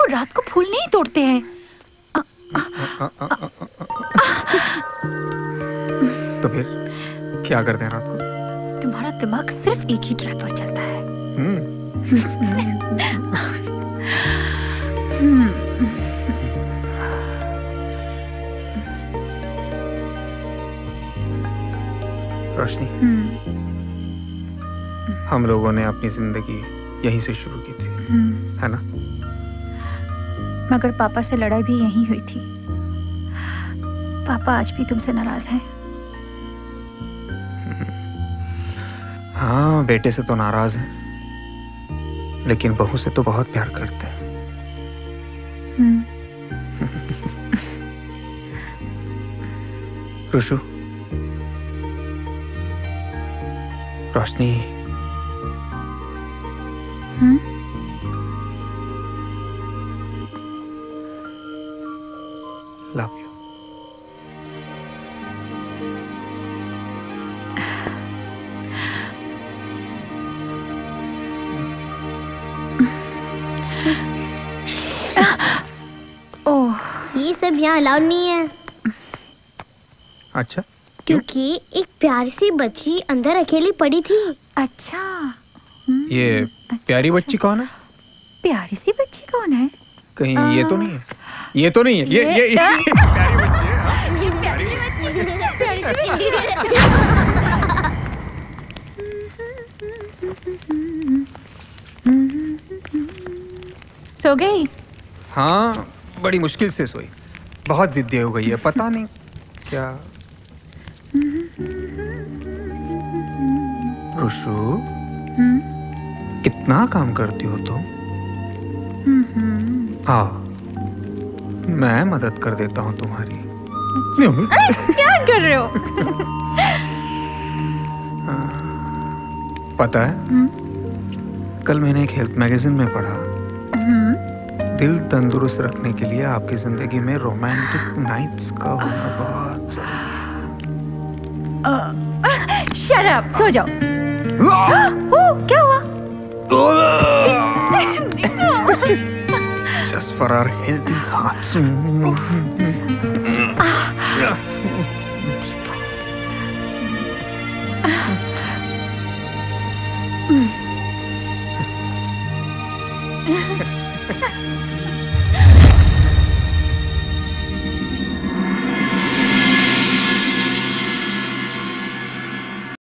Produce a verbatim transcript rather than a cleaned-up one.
रात को फूल नहीं तोड़ते हैं। तो फिर क्या करते हैं रात को? तुम्हारा दिमाग सिर्फ एक ही ट्रैक पर चलता है। रोशनी, हम लोगों ने अपनी जिंदगी यहीं से शुरू की थी, है ना? मगर पापा से लड़ाई भी यहीं हुई थी। पापा आज भी तुमसे नाराज हैं। हाँ, बेटे से तो नाराज हैं, लेकिन बहू से तो बहुत प्यार करते हैं। रुशु, रोशनी, हम्म? Love you. ओह, ये सब यहाँ अलाउड नहीं है। अच्छा? क्योंकि एक प्यारी सी बच्ची अंदर अकेली पड़ी थी। अच्छा। ये अच्छा, प्यारी अच्छा। बच्ची कौन है? प्यारी सी बच्ची कौन है? कहीं ये तो नहीं है? ये तो नहीं है? ये ये, ये, ये प्यारी बच्ची है। हाँ? ये प्यारी बच्ची, प्यारी बच्ची। सो गई? हाँ, बड़ी मुश्किल से सोई। बहुत जिद्दी हो गई है, पता नहीं क्या। रुशु, कितना काम करती हो तुम? हाँ, मैं मदद कर देता हूँ तुम्हारी। क्या कर रहे हो? पता है, कल मैंने एक हेल्थ मैगजीन में पढ़ा, दिल तंदुरुस्त रखने के लिए आपकी जिंदगी में रोमांटिक नाइट्स का होना बहुत जरूरी। शट अप, सो जाओ। ओह, क्या हुआ? Just for our healthy hearts. Mm.